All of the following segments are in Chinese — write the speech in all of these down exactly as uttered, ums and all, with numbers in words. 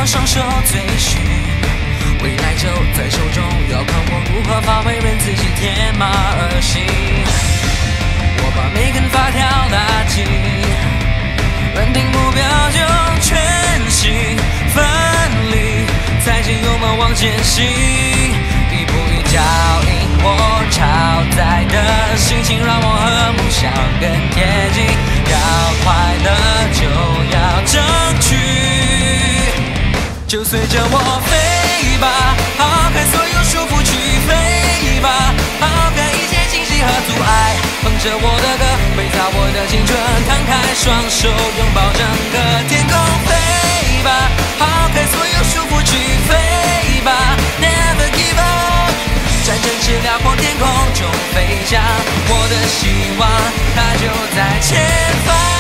双手追寻，未来就在手中，要看我如何发挥，任自己天马而行。我把每根发条拉紧，认定目标就全心奋力，再见勇猛往前行，一步一脚印，我超载的心情让我和梦想更贴近，要快乐就要争取，就随着我飞吧，抛开所有束缚去飞吧，抛开一切惊喜和阻碍，哼着我的歌，挥洒我的青春，摊开双手拥抱整个天空，飞吧，抛开所有束缚去飞吧 ，Never give up， 战争是辽阔天空中飞翔，我的希望它就在前方。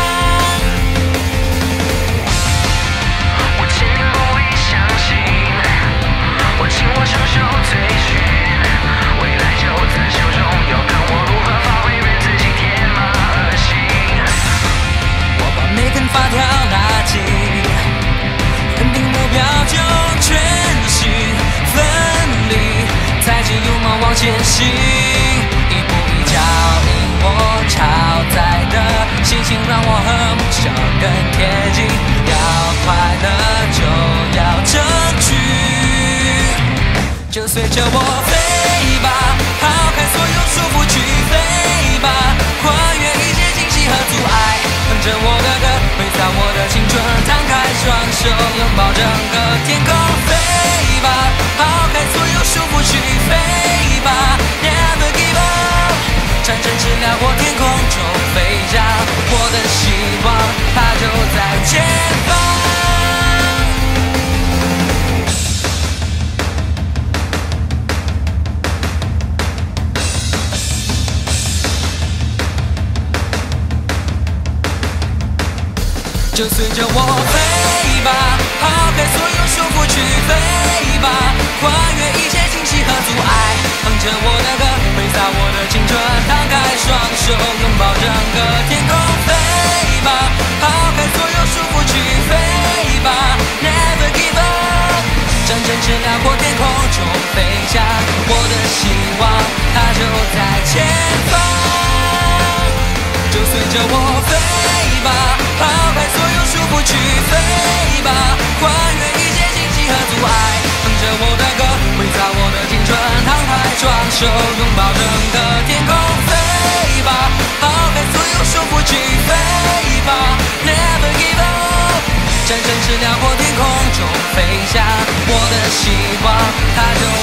紧握双手追寻，未来就在手中，要看我如何发挥，任自己天马而行。我把每根发条拉紧，认定目标就全心奋力，再见勇猛往前行，一步一脚印，我超载的心情让我和梦想更贴近，要快乐就要争取，就随着我飞吧，抛开所有束缚去飞吧，跨越一切惊喜和阻碍，哼着我的歌，挥洒我的青春，摊开双手拥抱整个天空，飞吧，抛开所有束缚去飞吧 ，Never give up， 战争是辽阔天空中飞翔，我的希望它就在前方。就随着我飞吧，抛开所有束缚去飞吧，跨越一切惊喜和阻碍，哼着我的歌，挥洒我的青春，摊开双手拥抱整个天空，飞吧，抛开所有束缚去飞吧 ，Never give up， 战争是辽阔天空中飞翔，我的希望它就在前方，就随着我飞吧，抛开所有束缚去飞吧，跨越一切惊喜和阻碍，哼着我的歌，挥洒我的青春，摊开双手拥抱整个天空，飞吧，抛开所有束缚去飞吧 ，Never give up， 战争是辽阔天空中飞翔，我的希望它就